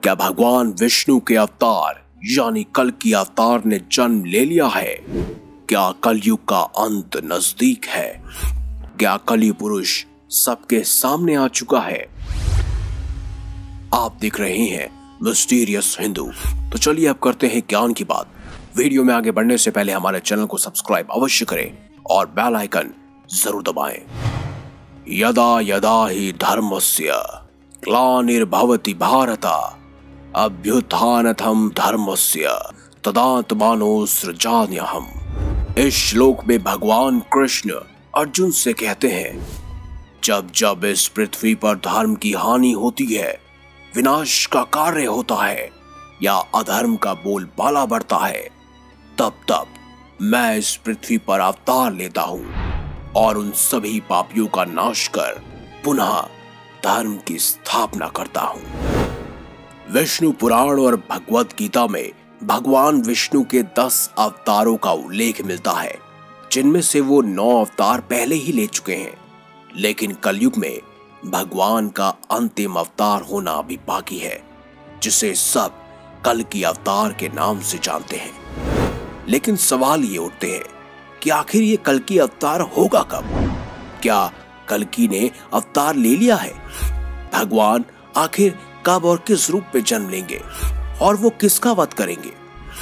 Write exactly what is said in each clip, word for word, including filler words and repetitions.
क्या भगवान विष्णु के अवतार यानी कल की अवतार ने जन्म ले लिया है? क्या कलयुग का अंत नजदीक है? क्या कली पुरुष सबके सामने आ चुका है? आप देख रहे हैं मिस्टीरियस हिंदू। तो चलिए अब करते हैं ज्ञान की बात। वीडियो में आगे बढ़ने से पहले हमारे चैनल को सब्सक्राइब अवश्य करें और बेल आइकन जरूर दबाएं। यदा यदा ही धर्मस्य ग्लानिर्भवति भारत अभ्युत्थानम् धर्मस्य तदात्मानो सृजाम्यहम्। इस श्लोक में भगवान कृष्ण अर्जुन से कहते हैं, जब जब इस पृथ्वी पर धर्म की हानि होती है, विनाश का कार्य होता है या अधर्म का बोलबाला बढ़ता है, तब तब मैं इस पृथ्वी पर अवतार लेता हूं और उन सभी पापियों का नाश कर पुनः धर्म की स्थापना करता हूं। विष्णु पुराण और भगवत गीता में भगवान विष्णु के दस अवतारों का उल्लेख मिलता है, जिनमें से वो नौ अवतार पहले ही ले चुके हैं। लेकिन कलयुग में भगवान का अंतिम अवतार होना अभी बाकी है, जिसे सब कल की अवतार के नाम से जानते हैं। लेकिन सवाल ये उठते हैं कि आखिर ये कल की अवतार होगा कब? क्या कल्कि ने अवतार ले लिया है? भगवान आखिर कब और किस रूप में जन्म लेंगे और वो किसका वध करेंगे?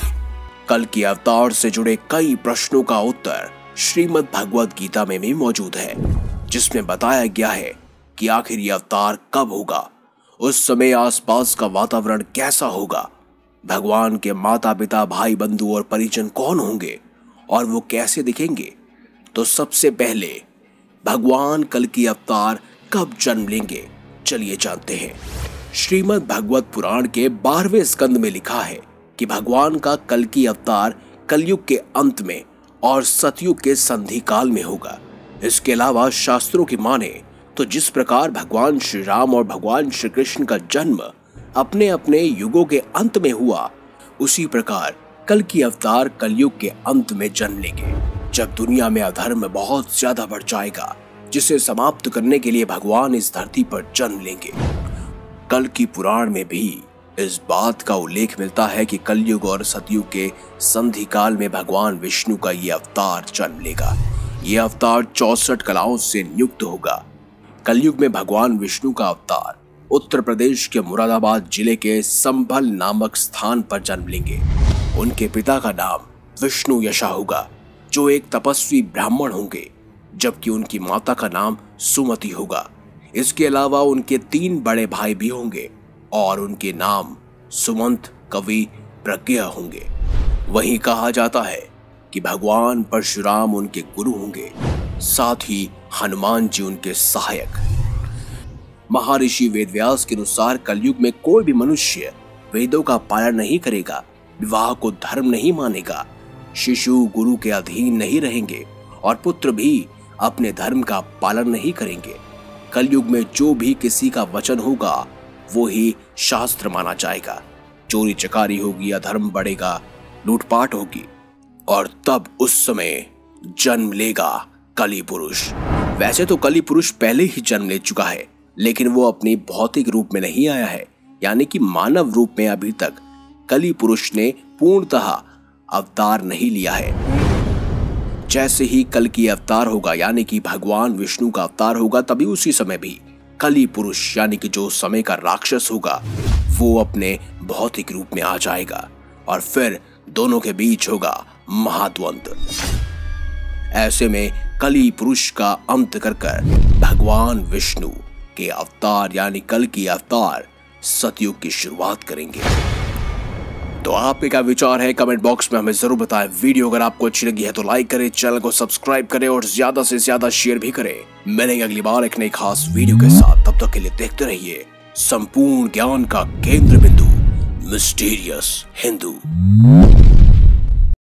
कल की अवतार से जुड़े कई प्रश्नों का उत्तर श्रीमद् भगवत गीता में भी मौजूद है, जिसमें बताया गया है कि आखिर ये अवतार कब होगा, उस समय आसपास का वातावरण कैसा होगा, भगवान के माता पिता भाई बंधु और परिजन कौन होंगे और वो कैसे दिखेंगे। तो सबसे पहले भगवान कल की अवतार कब जन्म लेंगे, चलिए जानते हैं। श्रीमद् भगवत पुराण के बारहवें स्कंद में लिखा है कि भगवान का कल की अवतार कलयुग के अंत में और सतयुग के संधि काल में होगा। इसके अलावा शास्त्रों की माने तो जिस प्रकार भगवान श्री राम और भगवान श्री कृष्ण का जन्म अपने अपने युगों के अंत में हुआ, उसी प्रकार कल की अवतार कलयुग के अंत में जन्म लेंगे, जब दुनिया में अधर्म बहुत ज्यादा बढ़ जाएगा, जिसे समाप्त करने के लिए भगवान इस धरती पर जन्म लेंगे। कल की पुराण में भी इस बात का उल्लेख मिलता है कि कलयुग और सतयुग के संधि काल में भगवान विष्णु का ये अवतार जन्म लेगा। ये अवतार चौसठ कलाओं से नियुक्त होगा। कलयुग में भगवान विष्णु का अवतार उत्तर प्रदेश के मुरादाबाद जिले के संभल नामक स्थान पर जन्म लेंगे। उनके पिता का नाम विष्णु यशा होगा, जो एक तपस्वी ब्राह्मण होंगे, जबकि उनकी माता का नाम सुमति होगा। इसके अलावा उनके तीन बड़े भाई भी होंगे और उनके नाम सुमंत, कवि, प्रज्ञा होंगे। वहीं कहा जाता है कि भगवान परशुराम उनके गुरु होंगे, साथ ही हनुमान जी उनके सहायक। महर्षि वेदव्यास के अनुसार कलयुग में कोई भी मनुष्य वेदों का पालन नहीं करेगा, विवाह को धर्म नहीं मानेगा, शिशु गुरु के अधीन नहीं रहेंगे और पुत्र भी अपने धर्म का पालन नहीं करेंगे। कलयुग में जो भी किसी का वचन होगा वो ही शास्त्र माना जाएगा। चोरी चकारी होगी, अधर्म बढ़ेगा, लूटपाट होगी और तब उस समय जन्म लेगा कली पुरुष। वैसे तो कली पुरुष पहले ही जन्म ले चुका है, लेकिन वो अपनी भौतिक रूप में नहीं आया है, यानी कि मानव रूप में अभी तक कली पुरुष ने पूर्णतः अवतार नहीं लिया है। जैसे ही कल की अवतार होगा, यानी कि भगवान विष्णु का अवतार होगा, तभी उसी समय भी कली पुरुष यानी कि जो समय का राक्षस होगा, वो अपने भौतिक रूप में आ जाएगा और फिर दोनों के बीच होगा महाद्वंद। ऐसे में कली पुरुष का अंत कर कर भगवान विष्णु के अवतार यानी कल की अवतार सतयुग की शुरुआत करेंगे। तो आपके क्या विचार है, कमेंट बॉक्स में हमें जरूर बताएं। वीडियो अगर आपको अच्छी लगी है तो लाइक करें, चैनल को सब्सक्राइब करें और ज्यादा से ज्यादा शेयर भी करें। मिलेंगे अगली बार एक नई खास वीडियो के साथ। तब तक के लिए देखते रहिए संपूर्ण ज्ञान का केंद्र बिंदु मिस्टीरियस हिंदू।